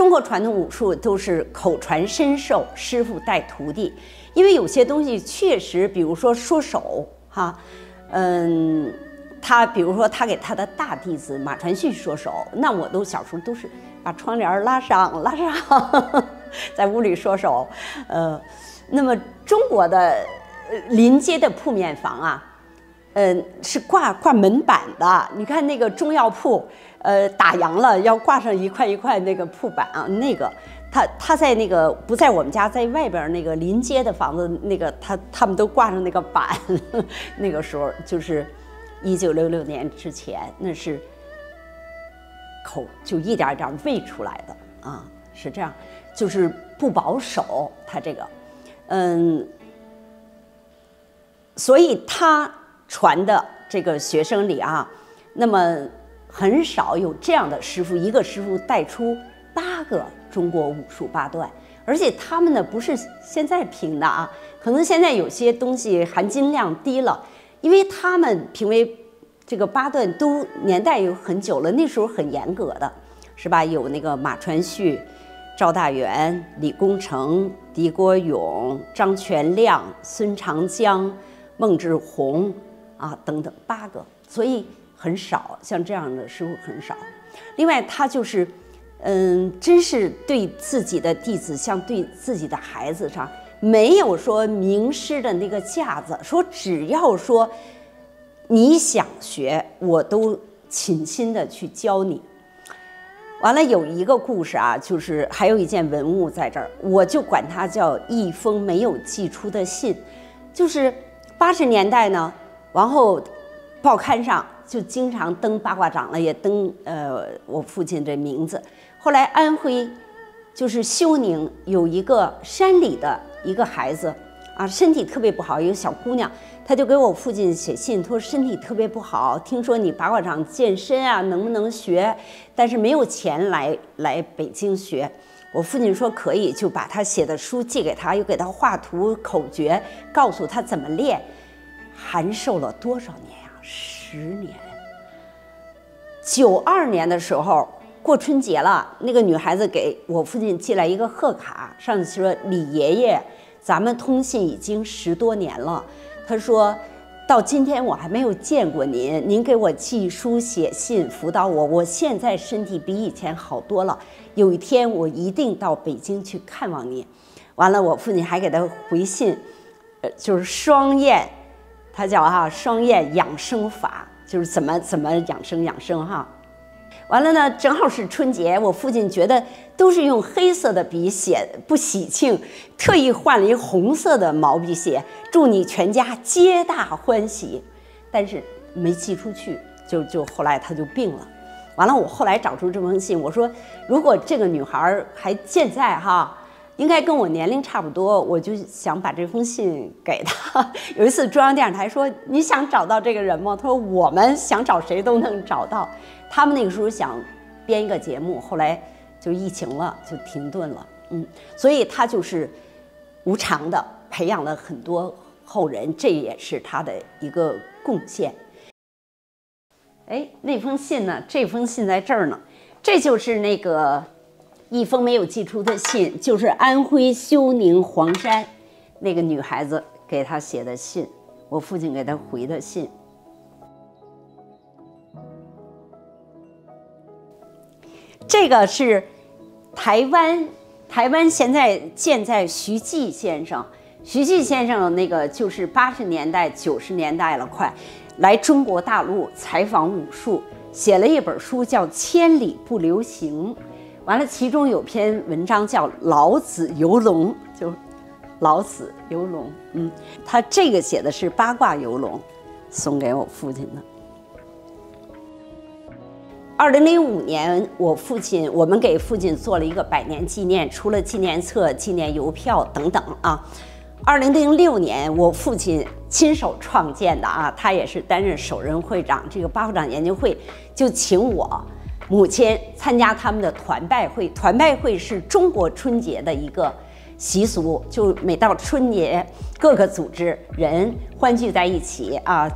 中国传统武术都是口传身授，师傅带徒弟。因为有些东西确实，比如说说手哈，他比如说他给他的大弟子马传旭说手，那我都小时候都是把窗帘拉上，在屋里说手。那么中国的临街的铺面房啊，是挂门板的。你看那个中药铺，打烊了要挂上一块一块那个铺板啊，那个。他在那个不在我们家，在外边那个临街的房子，那个他们都挂上那个板。那个时候就是1966年之前，那是口就一点一点喂出来的啊，是这样，就是不保守。他这个，所以他传的这个学生里啊，那么很少有这样的师傅，一个师傅带出8个中国武术8段，而且他们呢不是现在评的啊，可能现在有些东西含金量低了，因为他们评为这个8段都年代有很久了，那时候很严格的，是吧？有那个马传旭、赵大元、李公成、狄国勇、张全亮、孙长江、孟志宏啊等等8个，所以很少，像这样的师傅很少。另外，他就是。真是对自己的弟子，像对自己的孩子上，没有说名师的那个架子，说只要说你想学，我都倾心的去教你。完了有一个故事啊，就是还有一件文物在这儿，我就管它叫一封没有寄出的信，就是80年代呢，然后报刊上就经常登八卦掌了，也登我父亲的名字。后来安徽就是休宁有一个山里的一个孩子啊，身体特别不好，一个小姑娘，她就给我父亲写信，她说身体特别不好，听说你八卦掌健身啊，能不能学？但是没有钱来北京学。我父亲说可以，就把他写的书寄给他，又给他画图口诀，告诉他怎么练。函授了多少年呀？10年。92年的时候。过春节了，那个女孩子给我父亲寄来一个贺卡，上面说李爷爷，咱们通信已经10多年了。他说，到今天我还没有见过您，您给我寄书写信辅导我，我现在身体比以前好多了。有一天我一定到北京去看望您。完了，我父亲还给他回信，就是双燕，他叫双燕养生法，就是怎么养生哈。完了呢，正好是春节，我父亲觉得都是用黑色的笔写不喜庆，特意换了一红色的毛笔写，祝你全家皆大欢喜。但是没寄出去，就后来他就病了。完了，我后来找出这封信，我说如果这个女孩还健在哈，应该跟我年龄差不多，我就想把这封信给她。有一次中央电视台说你想找到这个人吗？他说我们想找谁都能找到。他们那个时候想编一个节目，后来就疫情了，就停顿了。所以他就是无偿的培养了很多后人，这也是他的一个贡献。哎，那封信呢？这封信在这儿呢，这就是那个一封没有寄出的信，就是安徽休宁黄山那个女孩子给他写的信，我父亲给他回的信。这个是台湾现在建在徐继先生那个就是80年代90年代了，快来中国大陆采访武术，写了一本书叫《千里不留行》。完了，其中有篇文章叫《老子游龙》，就老子游龙。他这个写的是八卦游龙，送给我父亲的。2005年，我们给父亲做了一个100年纪念，出了纪念册、纪念邮票等等啊。2006年，我父亲亲手创建的啊，他也是担任首任会长。这个八卦掌研究会就请我母亲参加他们的团拜会。团拜会是中国春节的一个习俗，就每到春节，各个组织人欢聚在一起啊。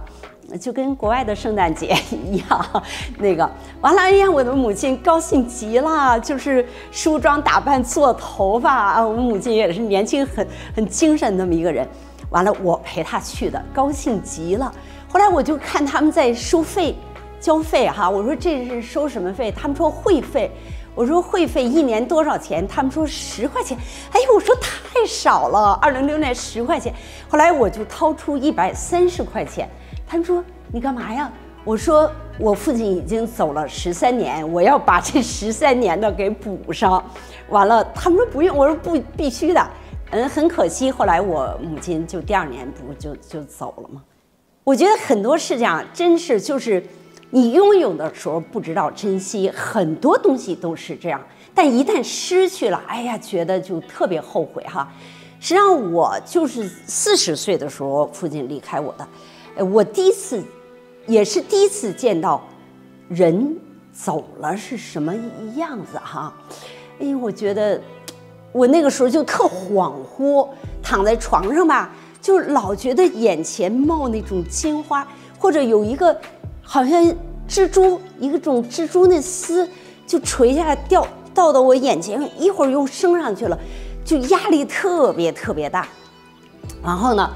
就跟国外的圣诞节一样，那个完了，哎呀，我的母亲高兴极了，就是梳妆打扮、做头发啊。我母亲也是年轻很精神那么一个人。完了，我陪她去的，高兴极了。后来我就看他们在收费、交费哈，我说这是收什么费？他们说会费。我说会费1年多少钱？他们说10块钱。哎呦，我说太少了，2006年10块钱。后来我就掏出130块钱，他们说你干嘛呀？我说我父亲已经走了13年，我要把这13年的给补上。完了，他们说不用，我说不，必须的。很可惜，后来我母亲就第2年不就走了吗？我觉得很多事情啊，真是就是你拥有的时候不知道珍惜，很多东西都是这样，但一旦失去了，哎呀，觉得就特别后悔哈。实际上我就是40岁的时候，父亲离开我的，我也是第一次见到人走了是什么样子哈。哎，我觉得我那个时候就特恍惚，躺在床上吧，就老觉得眼前冒那种金花，或者有一个好像一种蜘蛛那丝就垂下来掉到我眼前，一会儿又升上去了，就压力特别大。然后呢，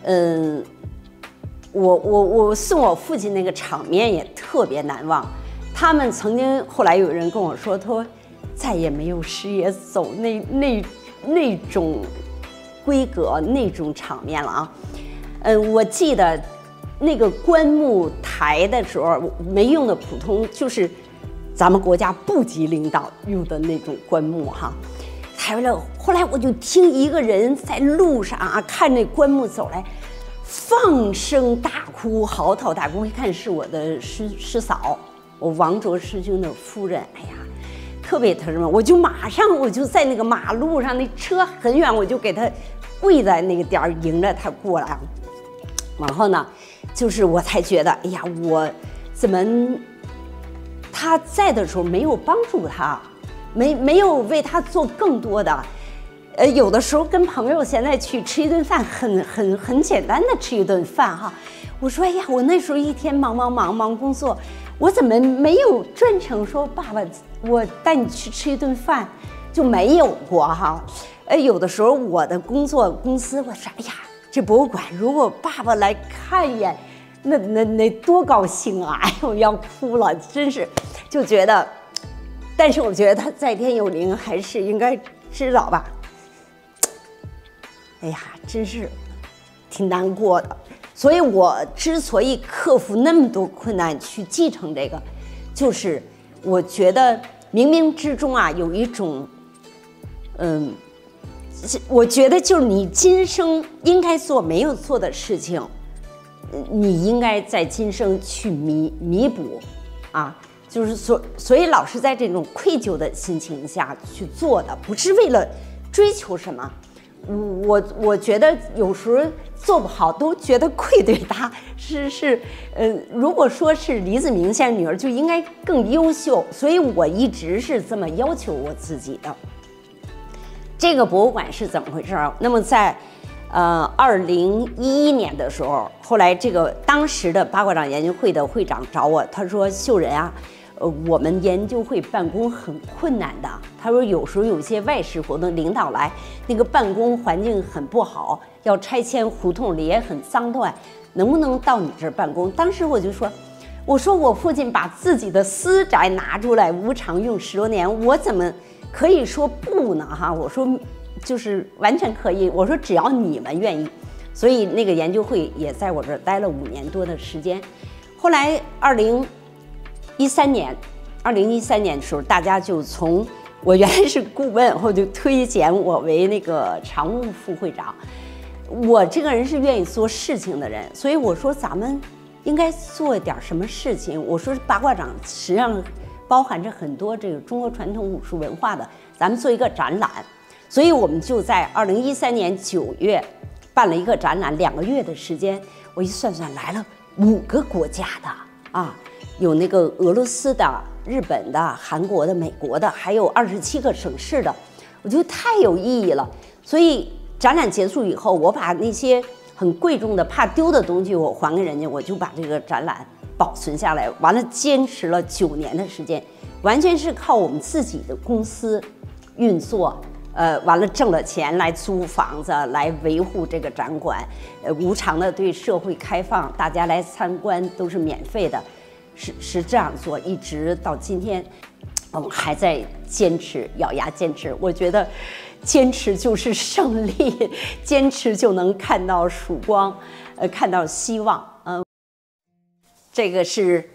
我送我父亲那个场面也特别难忘。他们曾经后来有人跟我说，他说再也没有师爷走那种规格那种场面了啊。我记得那个棺木抬的时候没用的普通，就是咱们国家部级领导用的那种棺木哈。抬回来，后来我就听一个人在路上啊，看那棺木走来，放声大哭，嚎啕大哭。一看是我的师嫂，我王卓师兄的夫人。哎呀，特别什么，我就马上在那个马路上，那车很远，我就给他跪在那个点儿，迎着他过来。然后呢，就是我才觉得，哎呀，我怎么他在的时候没有帮助他，没有为他做更多的。有的时候跟朋友现在去吃一顿饭，很简单的吃一顿饭哈。我说，哎呀，我那时候一天忙工作，我怎么没有专程说爸爸，我带你去吃一顿饭，就没有过哈。有的时候我的工作公司，我说，哎呀，这博物馆如果爸爸来看一眼，那多高兴啊！哎呦，要哭了，真是就觉得。但是我觉得他在天有灵，还是应该知道吧。哎呀，真是挺难过的。所以我之所以克服那么多困难去继承这个，就是我觉得冥冥之中啊有一种，我觉得就是你今生应该做没有做的事情，你应该在今生去弥补啊。就是所以老是在这种愧疚的心情下去做的，不是为了追求什么。我觉得有时候做不好都觉得愧对他，如果说是李子明先生女儿就应该更优秀，所以我一直是这么要求我自己的。这个博物馆是怎么回事啊？那么在2011年的时候，后来这个当时的八卦掌研究会的会长找我，他说秀仁啊，我们研究会办公很困难的。他说有时候有些外事活动领导来，那个办公环境很不好，要拆迁，胡同里也很脏乱，能不能到你这儿办公？当时我就说，我父亲把自己的私宅拿出来无偿用10多年，我怎么可以说不呢？哈，我说就是完全可以，我说只要你们愿意。所以那个研究会也在我这儿待了5年多的时间。后来2013年的时候，大家就从我原来是顾问，后就推荐我为那个常务副会长。我这个人是愿意做事情的人，所以我说咱们应该做点什么事情。我说八卦掌实际上包含着很多这个中国传统武术文化的，咱们做一个展览。所以我们就在2013年9月办了一个展览，2个月的时间，我一算算来了5个国家的啊，有那个俄罗斯的、日本的、韩国的、美国的，还有27个省市的，我觉得太有意义了。所以展览结束以后，我把那些很贵重的怕丢的东西，我还给人家，我就把这个展览保存下来。完了，坚持了9年的时间，完全是靠我们自己的公司运作。完了挣了钱来租房子，来维护这个展馆，无偿的对社会开放，大家来参观都是免费的，是这样做，一直到今天，我们还在坚持，咬牙坚持。我觉得，坚持就是胜利，坚持就能看到曙光，看到希望。这个是，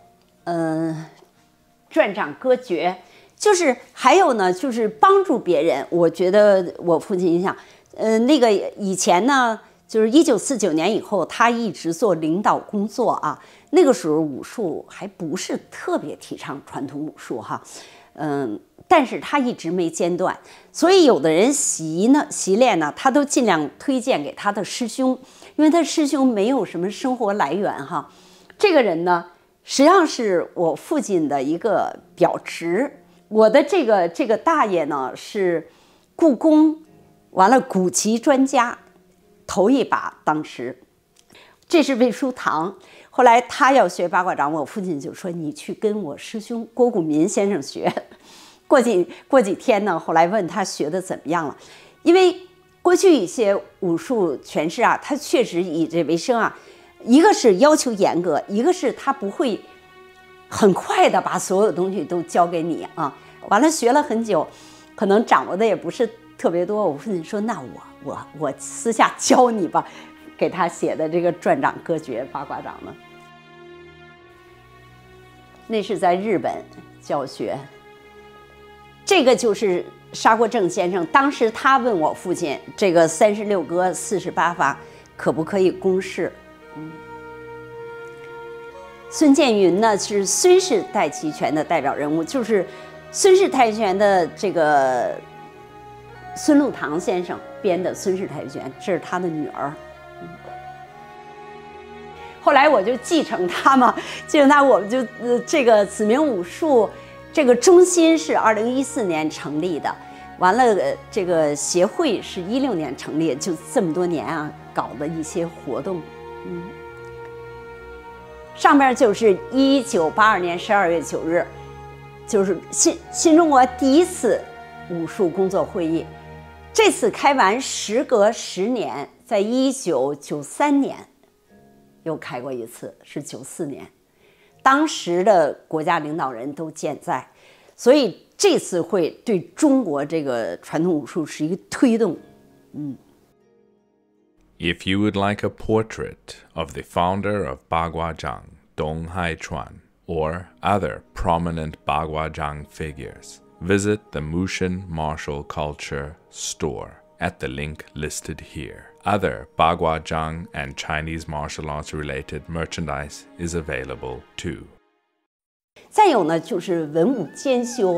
转掌歌诀。就是还有呢，就是帮助别人。我觉得我父亲影响，那个以前呢，就是1949年以后，他一直做领导工作啊。那个时候武术还不是特别提倡传统武术哈，但是他一直没间断，所以有的人习练呢，他都尽量推荐给他的师兄，因为他师兄没有什么生活来源哈。这个人呢，实际上是我父亲的一个表侄。我的这个大爷呢是故宫完了古籍专家，头一把当时，这是魏书堂。后来他要学八卦掌，我父亲就说你去跟我师兄郭古民先生学。过几天呢，后来问他学的怎么样了，因为过去一些武术拳师啊，他确实以这为生啊，一个是要求严格，一个是他不会很快的把所有东西都交给你啊。完了学了很久，可能掌握的也不是特别多。我父亲说：“那我私下教你吧。”给他写的这个转掌歌诀八卦掌呢，那是在日本教学。这个就是沙锅正先生，当时他问我父亲这个36歌48法可不可以公示？孙建云呢是孙氏太极拳的代表人物，就是孙氏太极拳的这个孙禄堂先生编的孙氏太极拳，这是他的女儿。后来我就继承他嘛，我们就这个子明武术这个中心是2014年成立的，完了这个协会是16年成立，就这么多年啊搞的一些活动。上面就是1982年12月9日，就是新中国第一次武术工作会议。这次开完时隔10年，在1993年又开过一次，是94年，当时的国家领导人都健在，所以这次会对中国这个传统武术是一个推动。 If you would like a portrait of the founder of Bagua Zhang, Dong Haichuan, or other prominent Bagua Zhang figures, visit the Mushin Martial Culture store at the link listed here. Other Bagua Zhang and Chinese martial arts related merchandise is available too. 再有呢，就是文武兼修。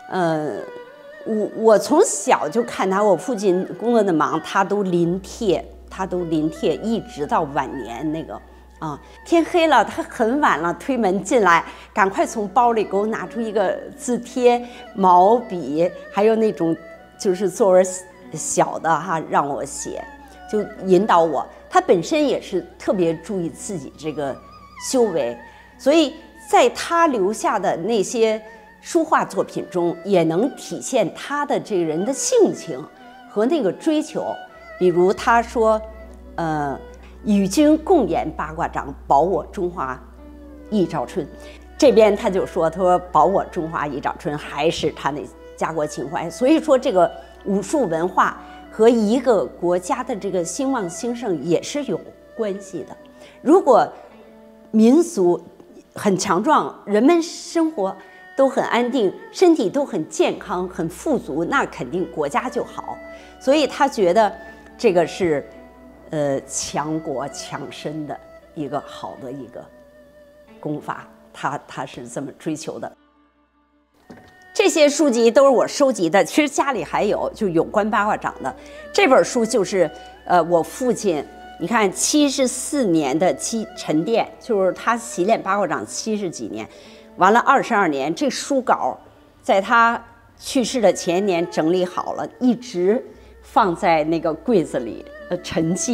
我从小就看他，我父亲工作的忙，他都临帖，一直到晚年那个啊，天黑了，他很晚了，推门进来，赶快从包里给我拿出一个字帖、毛笔，还有那种就是作文小的哈，让我写，就引导我。他本身也是特别注意自己这个修为，所以在他留下的那些书画作品中，也能体现他的这个人的性情和那个追求。比如他说，与君共研八卦掌，保我中华一朝春。这边他就说，他说保我中华一朝春，还是他那家国情怀。所以说，这个武术文化和一个国家的这个兴旺兴盛也是有关系的。如果民族很强壮，人们生活都很安定，身体都很健康、很富足，那肯定国家就好。所以他觉得这个是强国强身的一个好的一个功法，他是这么追求的。这些书籍都是我收集的，其实家里还有就有关八卦掌的。这本书就是我父亲，你看74年的沉淀，就是他习练八卦掌70几年，完了22年，这书稿在他去世的前一年整理好了，一直放在那个柜子里沉寂。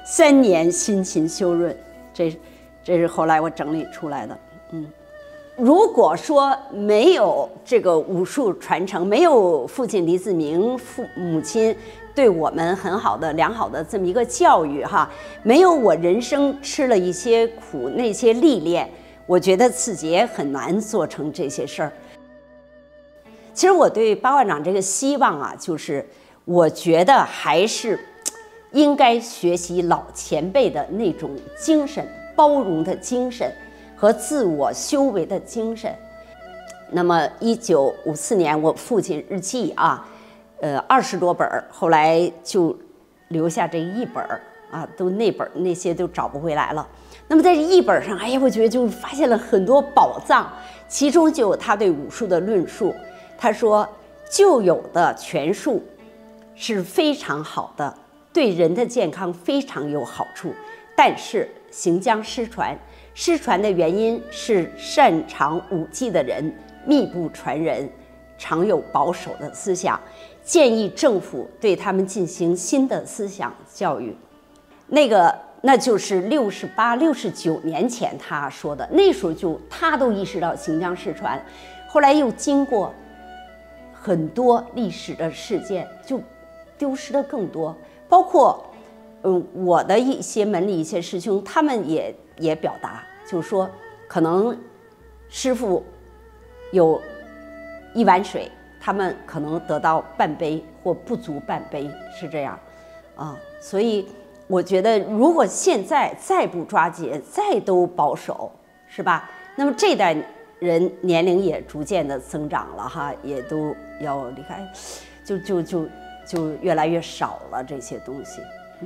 3年辛勤修润，这是后来我整理出来的。如果说没有这个武术传承，没有父亲李子明、母亲对我们很好的、良好的这么一个教育哈，没有我人生吃了一些苦，那些历练，我觉得自己也很难做成这些事儿。其实我对八卦掌这个希望啊，就是我觉得还是应该学习老前辈的那种精神，包容的精神和自我修为的精神。那么1954年，我父亲日记啊，20多本，后来就留下这1本啊，都那些都找不回来了。那么在这1本上，哎呀，我觉得就发现了很多宝藏，其中就有他对武术的论述。他说，旧有的拳术是非常好的，对人的健康非常有好处，但是行将失传。失传的原因是擅长武技的人密不传人，常有保守的思想，建议政府对他们进行新的思想教育。那就是68、69年前他说的，那时候他都意识到行将失传，后来又经过很多历史的事件，就丢失的更多，包括我的一些门里一些师兄，他们也表达，就是说可能师傅有1碗水，他们可能得到半杯或不足半杯，是这样啊。所以我觉得，如果现在再不抓紧，再都保守，是吧？那么这代人年龄也逐渐的增长了哈，也都要离开，就越来越少了这些东西。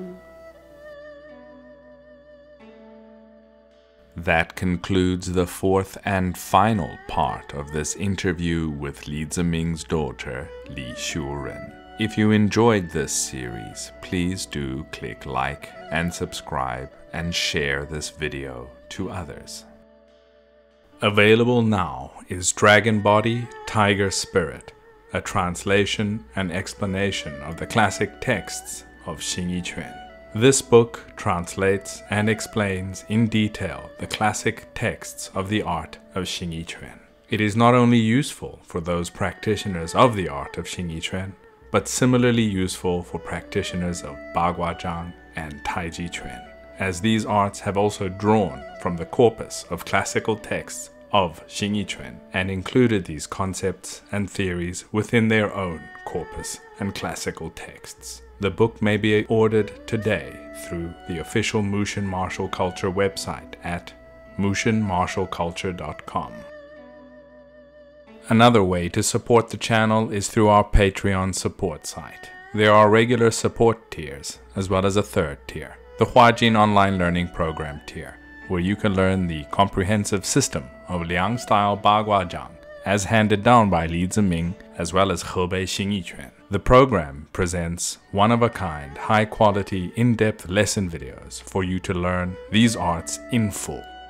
That concludes the 4th and final part of this interview with Li Ziming's daughter, Li Xiuren. If you enjoyed this series, please do click like and subscribe and share this video to others. Available now is Dragon Body, Tiger Spirit, a translation and explanation of the classic texts of Xiuren. This book translates and explains in detail the classic texts of the art of Xiuren. It is not only useful for those practitioners of the art of Xiuren, but similarly useful for practitioners of Bagua Zhang and Taiji Chuan, as these arts have also drawn from the corpus of classical texts of Xiuren and included these concepts and theories within their own corpus and classical texts. The book may be ordered today through the official Mushin Martial Culture website at mushinmartialculture.com. Another way to support the channel is through our Patreon support site. There are regular support tiers, as well as a 3rd tier, the Huajin Online Learning Program tier, where you can learn the comprehensive system of Liang style Bagua Zhang, as handed down by Li Ziming, as well as Hebei Xiuren. The program presents one-of-a-kind, high-quality, in-depth lesson videos for you to learn these arts in full.